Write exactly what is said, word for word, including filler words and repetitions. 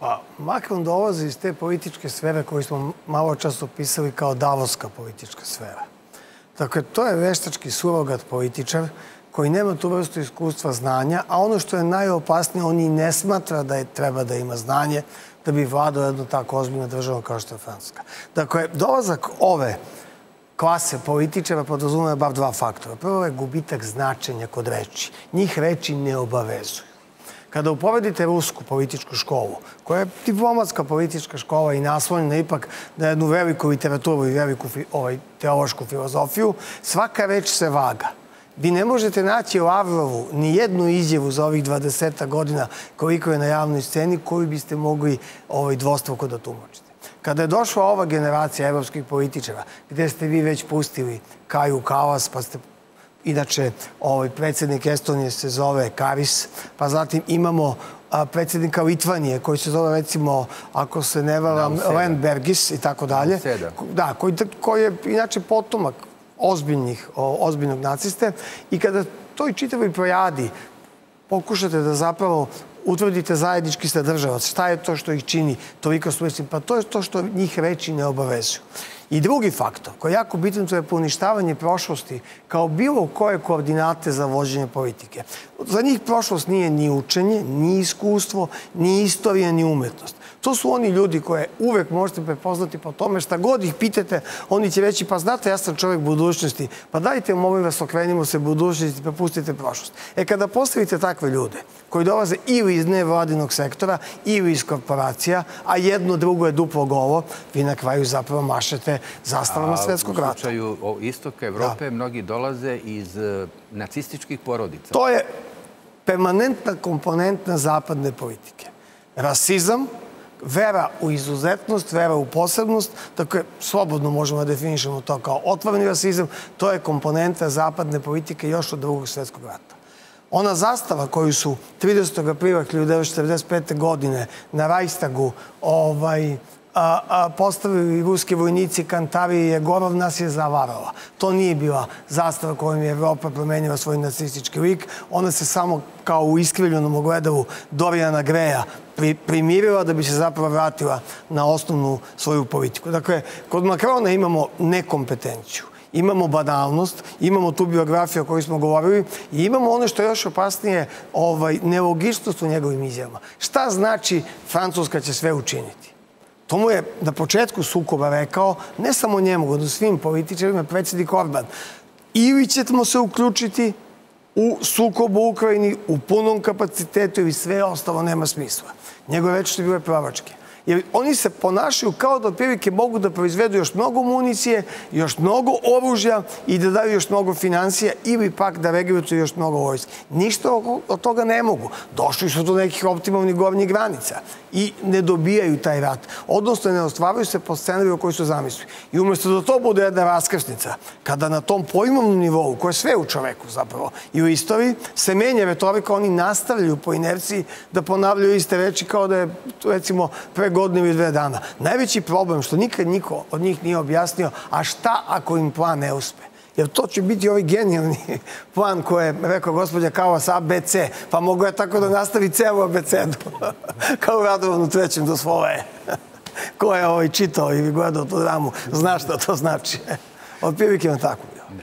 Pa, Makron dolazi iz te političke sfere koju smo malo čas opisali kao davoska politička sfera. Dakle, to je veštački surogat političar koji nema tu vrstu iskustva znanja, a ono što je najopasnije, on i ne smatra da je treba da ima znanje da bi vladao jedno tako ozbiljno država kao što je Francuska. Dakle, dolazak ove klase političara podrazumeva bar dva faktora. Prvo je gubitak značenja kod reči. Njih reči ne obavezuju. Kada uporedite rusku političku školu, koja je diplomatska politička škola i naslonjena ipak na jednu veliku literaturu i veliku teološku filozofiju, svaka reč se vaga. Vi ne možete naći u Lavrovu ni jednu izjavu za ovih dvadesetak godina koliko je na javnoj sceni koju biste mogli dvostruko da tumačite. Kada je došla ova generacija evropskih političara, gde ste vi već pustili Kaju Kalas, pa ste inače, predsjednik Estonije se zove Karis, pa zatim imamo predsjednika Litvanije koji se zove, recimo, ako se ne varam, Landsbergis i tako dalje. Da, koji je inače potomak ozbiljnog naciste. I kada toj čitavoj projadi pokušate da zapravo utvrdite zajednički sadržavac, šta je to što ih čini toliko suvislim, pa to je to što njih reči ne obavezuju. I drugi faktor, koji je jako bitan, to je poništavanje prošlosti kao bilo koje koordinate za vođenje politike. Za njih prošlost nije ni učenje, ni iskustvo, ni istorija, ni umetnost. To su oni ljudi koje uvek možete prepoznati po tome šta god ih pitate, oni će reći, pa znate, ja sam čovjek budućnosti, pa dajte, molim vas, okrenimo se budućnosti, pa pustite prošlost. E, kada postavite takve ljude koji dolaze ili iz nevladinog sektora, ili iz korporacija, a jedno drugo je duplo golo, vi na kraju zapravo mašete zastavama svetskog rata. U slučaju istoka Evrope mnogi dolaze iz nacističkih porodica. To je permanentna komponentna zapadne politike. Rasizam, vera u izuzetnost, vera u posebnost, dakle, slobodno možemo da definišemo to kao otvoreni rasizam, to je komponenta zapadne politike još od drugog svjetskog rata. Ona zastava koju su tridesetog aprila hiljadu devetsto četrdeset pete. godine na Rajstagu postavili ruski vojnici Kantari i Jegorov, nas je zavarala. To nije bila zastava kojom je Evropa promenila svoj nacistički lik. Ona se samo kao u iskrivljenom ogledalu Dorijana Greja primirila da bi se zapravo vratila na osnovnu svoju politiku. Dakle, kod Makrona imamo nekompetenciju, imamo banalnost, imamo tu biografiju o kojoj smo govorili i imamo ono što je još opasnije, nelogičnost u njegovim izjavama. Šta znači Francuska će sve učiniti? To mu je na početku sukoba rekao, ne samo njemu, nego svim političarima, predsjednik Orban. Ili ćemo se uključiti u sukobu u Ukrajini, u punom kapacitetu ili sve ostalo nema smisla. Njegove reči su bile pravačke. Jer oni se ponašaju kao da otprilike mogu da proizvedu još mnogo municije, još mnogo oružja i da daju još mnogo financija ili pak da regrutuju još mnogo vojske. Ništa od toga ne mogu. Došli su do nekih optimalnih gornjih granica i ne dobijaju taj rat. Odnosno, ne ostvaraju se po scenariju koji su zamislili. I umjesto da to bude jedna raskrsnica, kada na tom pojmovnom nivou, koje je sve u čoveku zapravo i u istoriji, se menja retorika, oni nastavljaju po inerciji da ponavljaju iste reči kao da je, recimo, pre godinu ili dve dana. Najveći problem što nikad niko od njih nije objasnio, a šta ako im plan ne uspe? Jer to će biti ovaj genijalni plan koji je rekao gospođa Kalas A B C, pa mogu ja tako da nastavi celu abecedu, kao u Radovanu trećem do svoje. Ko je čitao ili gledao tu dramu, zna šta to znači. Otprilike vam tako.